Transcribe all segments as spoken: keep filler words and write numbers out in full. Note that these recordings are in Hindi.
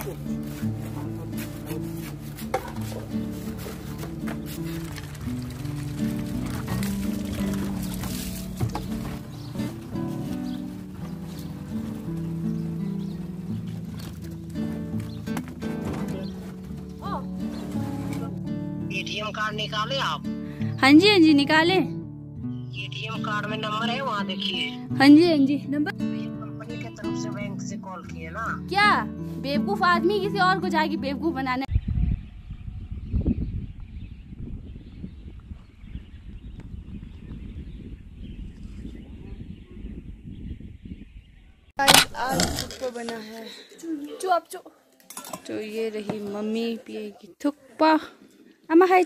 एटीएम कार्ड निकाले आप? हाँ जी हाँ जी निकाले। एटीएम कार्ड में नंबर है, वहाँ देखिए। हाँ जी हाँ जी नंबर। कंपनी की तरफ से बैंक से कॉल किए ना? क्या बेवकूफ आदमी किसी और को जाके बेवकूफ बनाने। आज थुक्पा बना है चुप चुप। तो ये रही मम्मी पिएगी थुक्पा। अम्मा हाय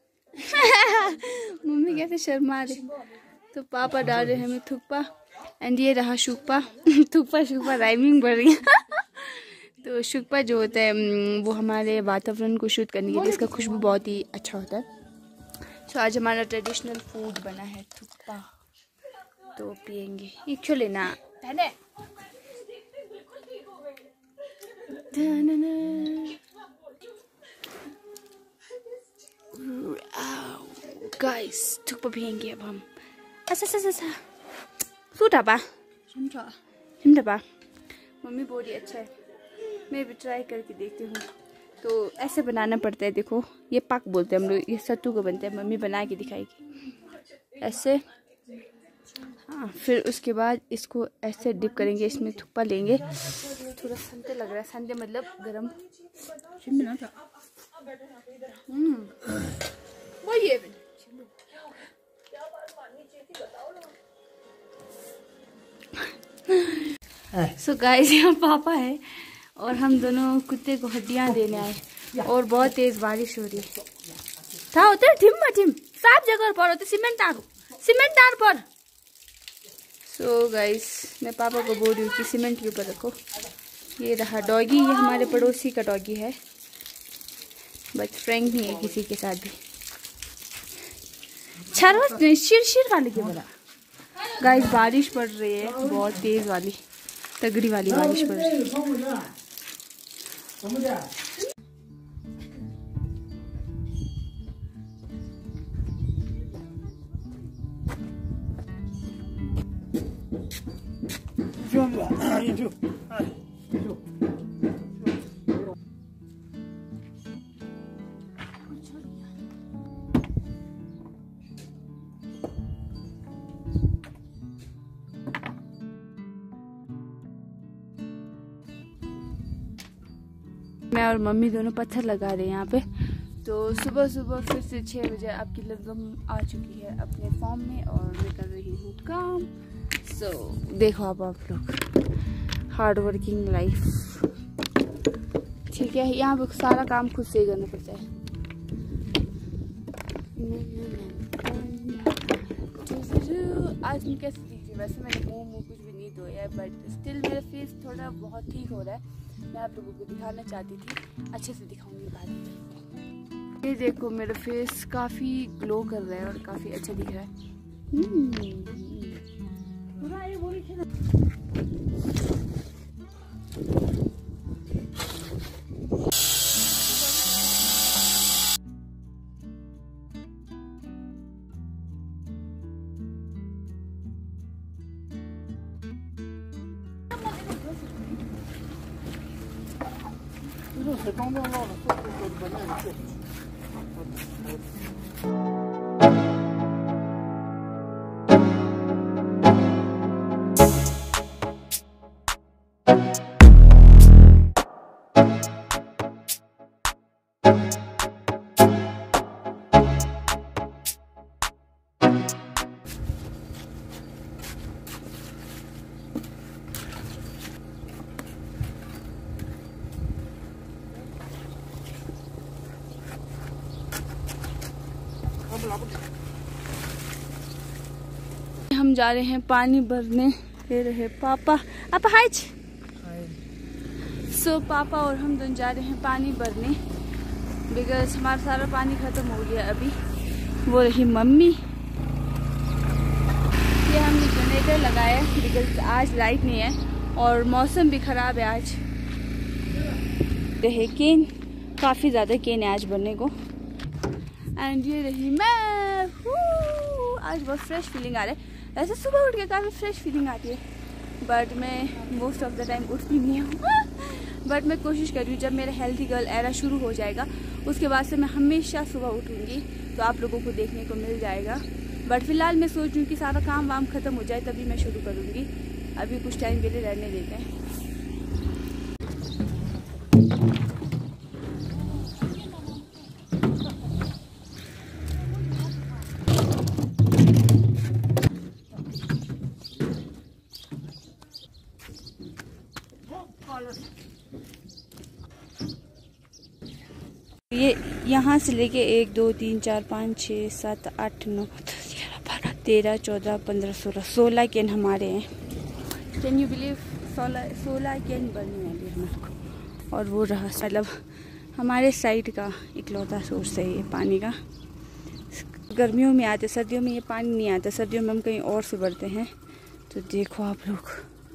मम्मी कैसे शर्मा रही। तो पापा डाल रहे हैं हमें थुक्पा एंड ये रहा शुक्पा। थुक्पा शुक्पा राइमिंग बढ़ रही है। तो शुक्पा जो होता है वो हमारे वातावरण को शुद्ध करने के लिए, इसका खुशबू बहुत ही अच्छा होता है। तो आज हमारा ट्रेडिशनल फूड बना है थुक्पा, तो पियेंगे। ये क्यों लेना पहले। गाइस थुक्पा पियेंगे अब हम। अच्छा अच्छा अच्छा सूटा पा हिमटा पा। मम्मी बोल रही अच्छा है, मैं भी ट्राई करके देखती हूँ। तो ऐसे बनाना पड़ता है, देखो ये पाक बोलते हैं हम लोग, ये सत्तू का बनता है। मम्मी बना के दिखाएगी ऐसे। हाँ फिर उसके बाद इसको ऐसे डिप करेंगे, इसमें थुक्पा लेंगे। थोड़ा संते लग रहा है, संते मतलब गरम। हम्म सो गाइस यहाँ पापा है और हम दोनों कुत्ते को हड्डियां देने आए और बहुत तेज बारिश हो रही है। था होते ठिम ठिम साफ जगह पर होते सीमेंट तार सीमेंट तार पर। सो गाइस मैं पापा को बोल रही हूँ कि सीमेंट के ऊपर रखो। ये रहा डॉगी, ये हमारे पड़ोसी का डॉगी है, बट फ्रैंक नहीं है किसी के साथ भी। शिर शिर वाले के बोला। गाइस बारिश पड़ रही है, बहुत तेज वाली तगड़ी वाली बारिश पड़ रही है। मैं और मम्मी दोनों पत्थर लगा रहे हैं यहाँ पे। तो सुबह सुबह फिर से छः बजे आपकी लगम आ चुकी है अपने फॉर्म में और मैं कर रही हूँ काम। सो so, देखो आप आप लोग हार्ड वर्किंग लाइफ, ठीक है। यहाँ पे सारा काम खुद से ही करना पड़ता है। आज मैं कैसे दिख रही, वैसे मैंने मुँह मुँह कुछ भी नहीं धोया है, बट स्टिल मेरा फेस थोड़ा बहुत ठीक हो रहा है। मैं आप लोगों को दिखाना चाहती थी, अच्छे से दिखाऊंगी बाद में। ये देखो मेरा फेस काफ़ी ग्लो कर रहा है और काफ़ी अच्छा दिख रहा है। C'est tombé en l'air, c'est le banane. हम जा रहे हैं पानी भरने। ले रहे पापा पापा हाय। सो पापा और हम दोनों जा रहे हैं पानी भरने, बिकॉज हमारा सारा पानी खत्म हो गया अभी। वो रही मम्मी। ये हमने जनरेटर लगाया बिकॉज आज लाइट नहीं है और मौसम भी खराब है आज। लगते हैं केन, काफ़ी ज़्यादा केन है आज भरने को। एंड ये रही मैं, आज बहुत फ्रेश फीलिंग आ रहा है। ऐसे सुबह उठ के काफ़ी फ्रेश फीलिंग आती है, बट मैं मोस्ट ऑफ द टाइम उठती नहीं हूँ। बट मैं कोशिश कर रही हूँ, जब मेरा हेल्थी गर्ल एरा शुरू हो जाएगा उसके बाद से मैं हमेशा सुबह उठूँगी, तो आप लोगों को देखने को मिल जाएगा। बट फिलहाल मैं सोच रही हूँ कि सारा काम वाम ख़त्म हो जाए तभी मैं शुरू करूँगी। अभी कुछ टाइम के लिए रहने देते हैं। ये यहाँ से लेके एक दो तीन चार पाँच छः सात आठ नौ दस ग्यारह बारह तेरह चौदह पंद्रह सोलह सोलह कैन हमारे हैं। कैन यू बिलीव, सोलह सोलह कैन बनने वाली हमारे को। और वो रहा मतलब हमारे साइड का इकलौता सोर्स है ये पानी का। गर्मियों में आते, सर्दियों में ये पानी नहीं आता। सर्दियों में हम कहीं और से भरते हैं। तो देखो आप लोग,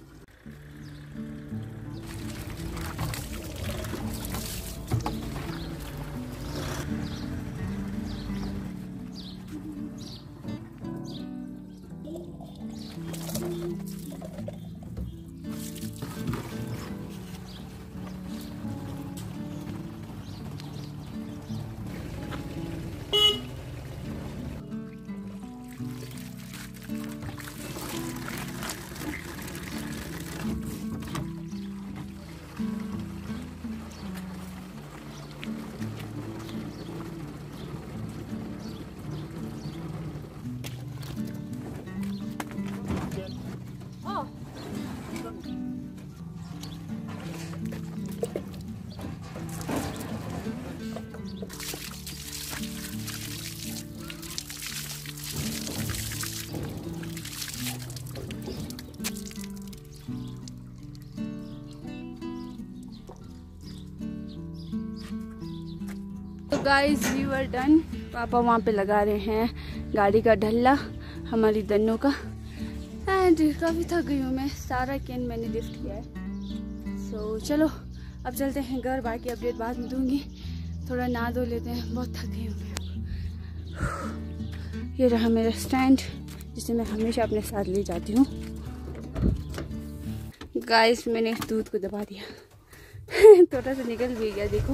तो गाइस वी वर डन। पापा वहाँ पे लगा रहे हैं गाड़ी का ढल्ला हमारी दन्नों का। एंड काफ़ी थक गई हूँ मैं, सारा कैन मैंने लिफ्ट किया है। सो so, चलो अब चलते हैं घर, बाकी अपडेट बाद में दूंगी। थोड़ा नहा धो लेते हैं, बहुत थक गई हूँ मैं। ये रहा मेरा स्टैंड जिसे मैं हमेशा अपने साथ ले जाती हूँ। गाइस मैंने दूध को दबा दिया थोड़ा सा निकल भी गया। देखो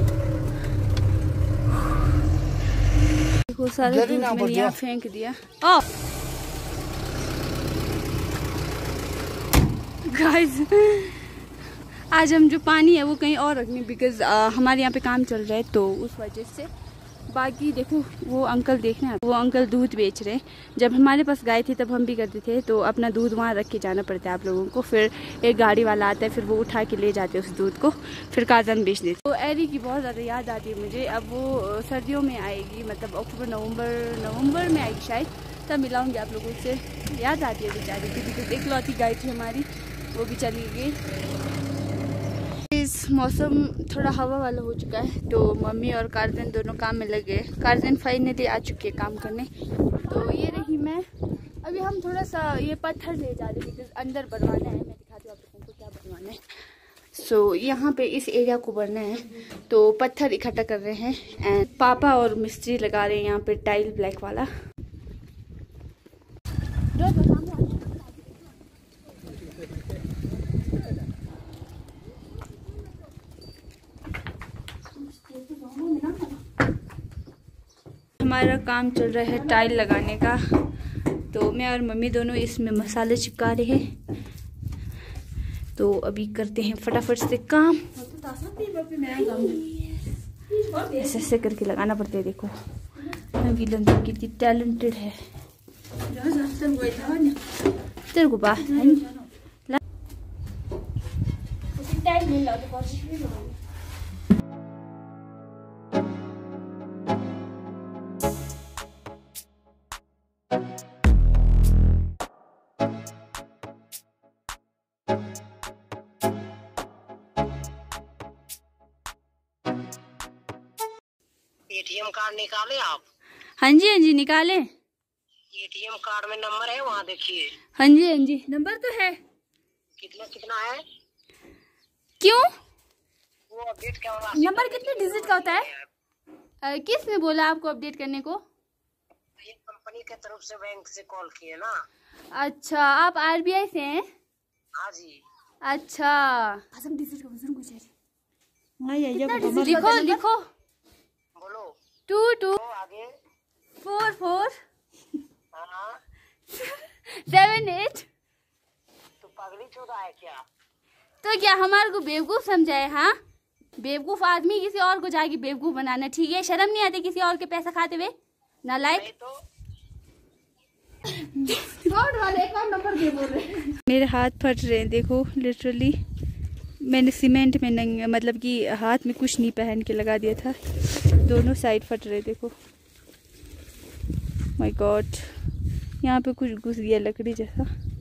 देखो सारा दूध मैंने यहाँ फेंक दिया। ओ गाइस आज हम जो पानी है वो कहीं और रखने, बिकॉज हमारे यहाँ पे काम चल रहा है तो उस वजह से। बाकी देखो वो अंकल देखना है, वो अंकल दूध बेच रहे हैं। जब हमारे पास गाय थी तब हम भी करते थे, तो अपना दूध वहाँ रख के जाना पड़ता है आप लोगों को। फिर एक गाड़ी वाला आता है, फिर वो उठा के ले जाते हैं उस दूध को, फिर काजन बेच देते। तो एरी की बहुत ज़्यादा याद आती है मुझे। अब वो सर्दियों में आएगी, मतलब अक्टूबर नवंबर नवंबर में आएगी शायद, तब मिलाऊंगी आप लोगों से। याद आती है बेचारी की, बिकॉज एक लौती गाय थी हमारी, वो भी चली गई। इस मौसम थोड़ा हवा वाला हो चुका है, तो मम्मी और कार्जन दोनों काम में लगे। कार्जन फाइनली आ चुके हैं काम करने। तो ये रही मैं। अभी हम थोड़ा सा ये पत्थर ले जा रहे हैं, बिकॉज अंदर बनवाना है। मैं दिखाती हूँ आप लोगों को क्या बनवाना है। सो so, यहाँ पे इस एरिया को भरना है, तो पत्थर इकट्ठा कर रहे हैं। एंड पापा और मिस्त्री लगा रहे हैं यहाँ पे टाइल ब्लैक वाला। हमारा काम चल रहा है टाइल लगाने का, तो मैं और मम्मी दोनों इसमें मसाले चिपका रहे हैं। तो अभी करते हैं फटाफट से काम। ऐसे ऐसे करके लगाना पड़ता है। देखो वीलन तो कितनी टैलेंटेड है। तेरे को बात एटीएम कार्ड निकाले आप? हाँ जी हाँ जी निकाले। एटीएम कार्ड में नंबर है, वहाँ देखिए। हाँ जी हाँ जी नंबर तो है। कितना कितना है? क्यों? वो अपडेट क्या होगा? नंबर कितने डिजिट का होता है? अ, किसने बोला आपको अपडेट करने को? ये कंपनी के तरफ से बैंक से कॉल किए ना। अच्छा, आप आरबीआई से हैं? हाँ जी। अच्छा, डिजिट का वजन कुछ है। लिखो लिखो। बोलो। टू टू तो आगे। फोर फोर हाँ। Seven eight. तो पगली चौदह है क्या? तो क्या हमारे को बेवकूफ समझाए? हाँ, बेवकूफ आदमी किसी और को जाके बेवकूफ बनाना, ठीक है? शर्म नहीं आती किसी और के पैसा खाते हुए? नालायक। तो मेरे हाथ फट रहे हैं, देखो लिटरली मैंने सीमेंट में नंग मतलब कि हाथ में कुछ नहीं पहन के लगा दिया था, दोनों साइड फट रहे, देखो। माय गॉड, यहाँ पे कुछ घुस गया लकड़ी जैसा।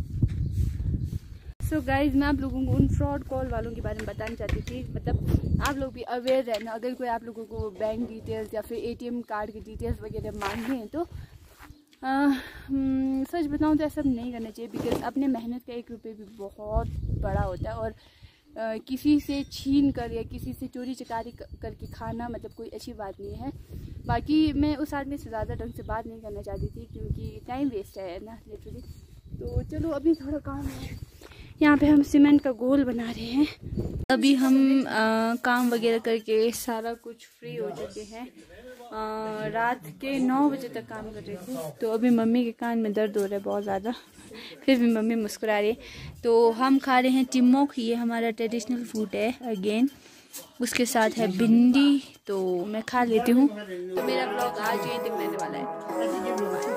सो so गाइज, मैं आप लोगों को उन फ्रॉड कॉल वालों के बारे में बताना चाहती थी। मतलब आप लोग भी अवेयर रहना, अगर कोई आप लोगों को बैंक डिटेल्स या फिर एटीएम कार्ड की डिटेल्स वगैरह मांगे हैं तो आ, हम्म, सच बताऊं तो ऐसा नहीं करना चाहिए, बिकॉज अपने मेहनत का एक रुपये भी बहुत बड़ा होता है। और आ, किसी से छीन कर या किसी से चोरी चकारी करके खाना मतलब कोई अच्छी बात नहीं है। बाकी मैं उस आदमी से ज़्यादा ढंग से बात नहीं करना चाहती थी क्योंकि टाइम वेस्ट है ना लिटरली। तो चलो अभी थोड़ा काम है, यहाँ पे हम सीमेंट का गोल बना रहे हैं। अभी हम आ, काम वगैरह करके सारा कुछ फ्री हो चुके हैं। आ, रात के नौ बजे तक काम कर रहे थे, तो अभी मम्मी के कान में दर्द हो रहा है बहुत ज़्यादा, फिर भी मम्मी मुस्कुरा रही है। तो हम खा रहे हैं टिमोक, ये हमारा ट्रेडिशनल फूड है अगेन। उसके साथ है भिंडी, तो मैं खा लेती हूँ। तो मेरा ब्लॉग आज ये तक रहने वाला है।